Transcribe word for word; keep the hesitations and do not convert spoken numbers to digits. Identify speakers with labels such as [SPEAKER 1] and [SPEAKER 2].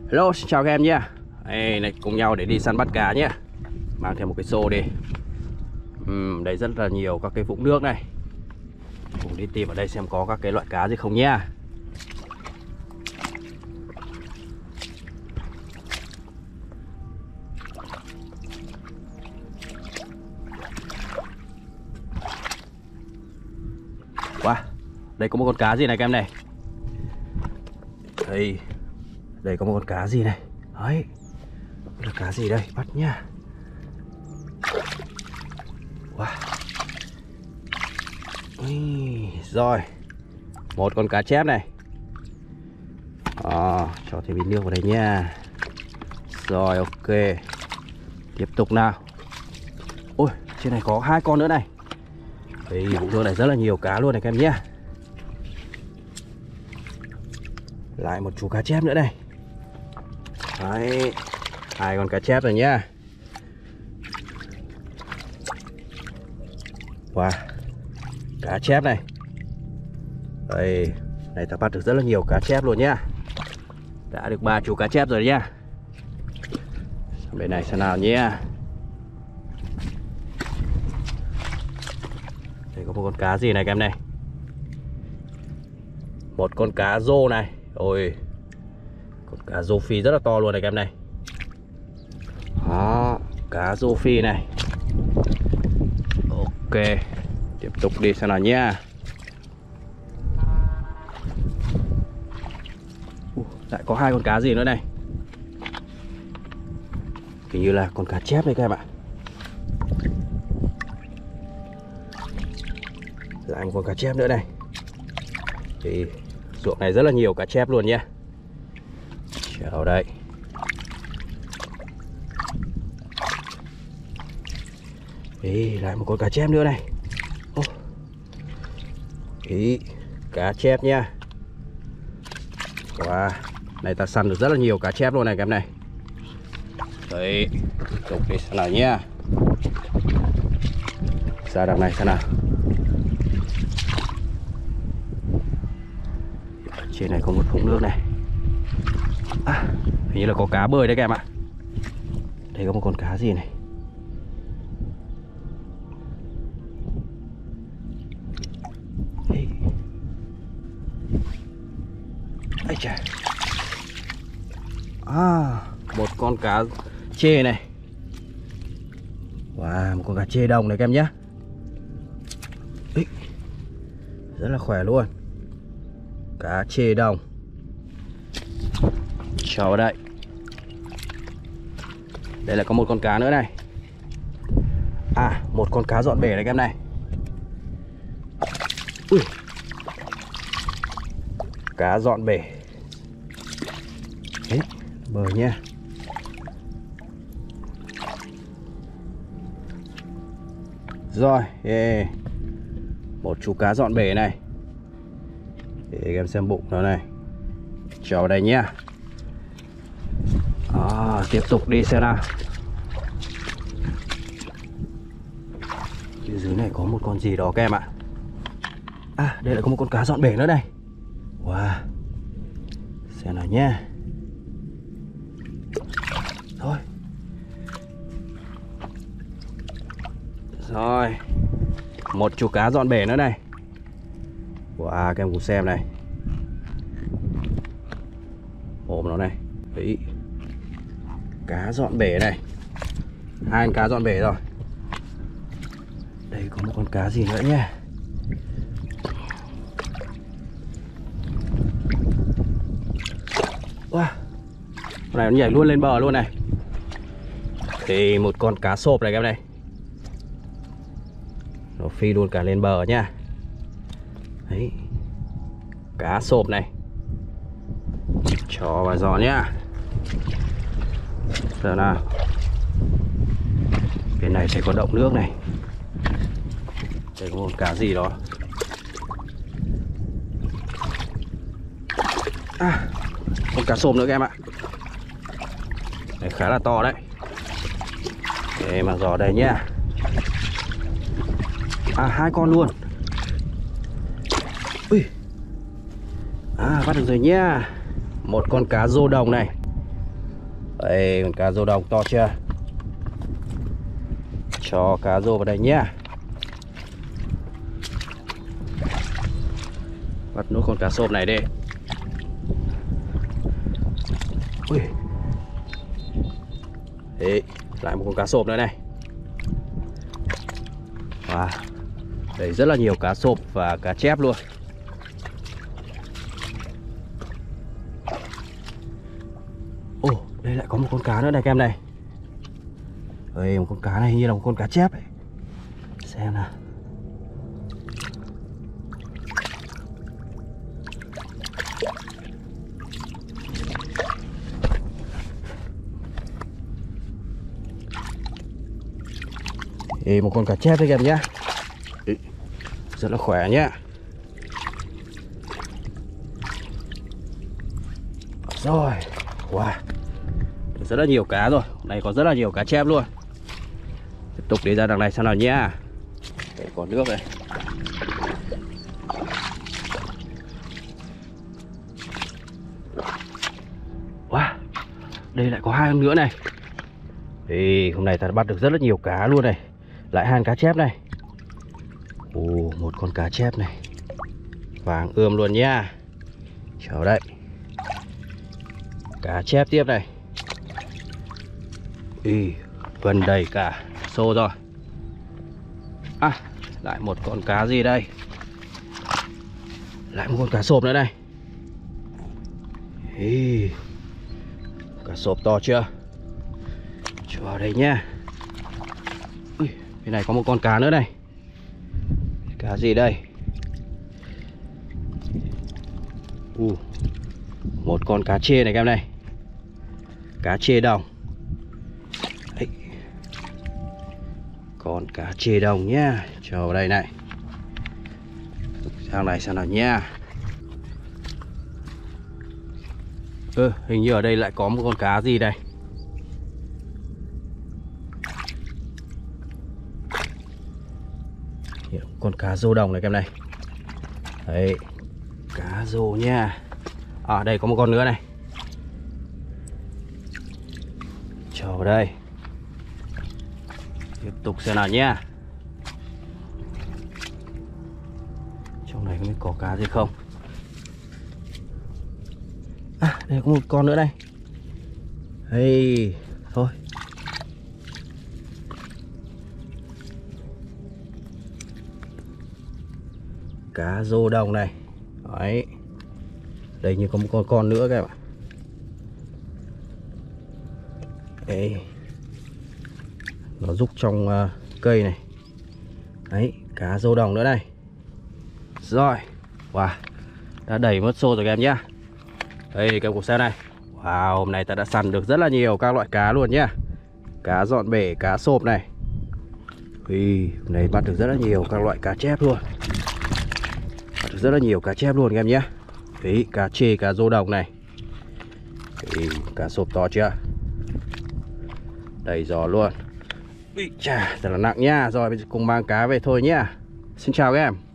[SPEAKER 1] Hello, xin chào các em nhé. Đây, này, cùng nhau để đi săn bắt cá nhé. Mang theo một cái xô đi. uhm, Đây rất là nhiều các cái vũng nước này. Cùng đi tìm ở đây xem có các cái loại cá gì không nhá. Wow, đây có một con cá gì này các em này. Đây, đây có một con cá gì này. Đấy, là cá gì đây, bắt nha. Wow. Ui, rồi, một con cá chép này. À, cho thêm ít nước vào đây nha. Rồi, ok. Tiếp tục nào. Ôi, trên này có hai con nữa này. Đây, vũng nước này rất là nhiều cá luôn này các em nhé. Lại một chú cá chép nữa này. Đấy, hai con cá chép rồi nhá. Wow, cá chép này. Đây, này ta bắt được rất là nhiều cá chép luôn nhá. Đã được ba chú cá chép rồi nhá. Bên này xem nào nhá. Đây có một con cá gì này các em này. Một con cá rô này. Ôi, con cá rô phi rất là to luôn này các em này. Đó, cá rô phi này. Ok, tiếp tục đi xem nào nha. uh, Lại có hai con cá gì nữa này. Hình như là con cá chép đây các em ạ. Lại một con cá chép nữa này. Thì ruộng này rất là nhiều cá chép luôn nhé. Chào đây. Ý, lại một con cá chép nữa này. Ô. Ý, cá chép nha. Wow, này ta săn được rất là nhiều cá chép luôn này các em này. Đấy, tiếp tục đi xem nào nha. Ra đằng này xem nào. Trên này có một vũng nước này. À, hình như là có cá bơi đấy các em ạ. Đây có một con cá gì này. Đây. Ây chà. À, một con cá chê này. Wow, một con cá chê đồng này các em nhé. Ý, rất là khỏe luôn. Cá chê đồng. Cho vào đây. Đây là có một con cá nữa này. À, một con cá dọn bể này các em này. Ui, cá dọn bể. Đấy, bờ nha. Rồi, yeah. Một chú cá dọn bể này. Để em xem bụng nó này. Cho vào đây nhá. À, tiếp tục đi xem nào. Phía dưới này có một con gì đó các em ạ. À, đây lại có một con cá dọn bể nữa này. Wow, xem nào nhá. Thôi. Rồi, một chú cá dọn bể nữa này. Wow, các em cùng xem này. Ôm nó này. Đấy, cá dọn bể này. Hai con cá dọn bể rồi. Đây có một con cá gì nữa nhé. Wow, con này nó nhảy luôn lên bờ luôn này. Thì một con cá sộp này các em này. Nó phi luôn cả lên bờ nha. Đấy, cá sộp này. Cho vào giò nhá. Giờ nào. Bên này sẽ có động nước này. Đây có một cá gì đó. À, con cá sộp nữa các em ạ. Đấy, khá là to đấy. Để mà giò đây nhá. À, hai con luôn. Ui. À, bắt được rồi nhá. Một con cá rô đồng này. Đây, con cá rô đồng to chưa? Cho cá rô vào đây nhá. Bắt nốt con cá sộp này đi. Ui. Đấy, lại một con cá sộp nữa này. Wow. Đây rất là nhiều cá sộp và cá chép luôn. Ồ, oh, đây lại có một con cá nữa này các em này. Đây, một con cá này như là một con cá chép ấy. Xem nào. Ê, một con cá chép đấy các em nhá. Rất là khỏe nhá. Rồi. Wow. Rất là nhiều cá rồi. Hôm nay có rất là nhiều cá chép luôn. Tiếp tục đi ra đằng này xem nào nhá. Đây có nước này. Wow. Đây lại có hai con nữa này. Ê, hôm nay ta đã bắt được rất là nhiều cá luôn này. Lại hai cá chép này. Ồ, một con cá chép này. Vàng ươm luôn nhá. Chờ đây. Cá chép tiếp này. Ý, gần đầy cả xô rồi. À, lại một con cá gì đây? Lại một con cá sộp nữa này. Ý, cá sộp to chưa? Cho vào đây nhá. Ui, bên này có một con cá nữa này. Cá gì đây? U, một con cá chê này các em này. Cá chê đồng. Đấy. Con cá chê đồng nhá. Cho vào đây này. Sang này sang nào nha. Ừ, hình như ở đây lại có một con cá gì đây. Con cá rô đồng này các em này. Đấy, cá rô nha. À, đây có một con nữa này. Cho vào đây. Tiếp tục xem nào nhá. Trong này không biết có cá gì không. À, đây có một con nữa này. Hey, thôi. Cá rô đồng này. Đấy. Đây như có một con con nữa các em ạ. Đấy. Nó rúc trong uh, cây này. Đấy, cá rô đồng nữa này. Rồi. Wow. Đã đầy mất xô rồi các em nhá. Đây các em cùng xem này. Wow, hôm nay ta đã săn được rất là nhiều các loại cá luôn nhá. Cá dọn bể, cá sộp này. Ui, hôm nay bắt được rất là nhiều các loại cá chép luôn. Bắt được rất là nhiều cá chép luôn các em nhé. Đấy, cá chê, cá rô đồng này. Đấy, cá sộp to chưa? Đầy giò luôn. Ui chà, thật là nặng nha. Rồi bây giờ cùng mang cá về thôi nhá. Xin chào các em.